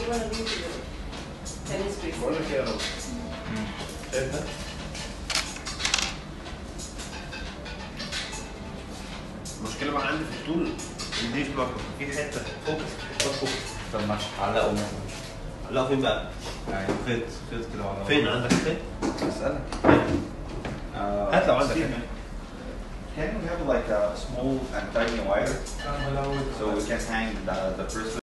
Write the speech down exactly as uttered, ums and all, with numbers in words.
wanna leave the tennis bracelet. بقول لك ايه يا رب؟ شايف ده؟ المشكلة بقى عندي في الطول دي مش بقى في حتة فوكس حتة فوكس. طب ما علقه مثلا. علقه فين بقى؟ يعني خيط خيط كده على فين عندك خيط؟ اسألك. هات لو عندك خيط. Can we have like a small and tiny wire so we can hang the the bracelet?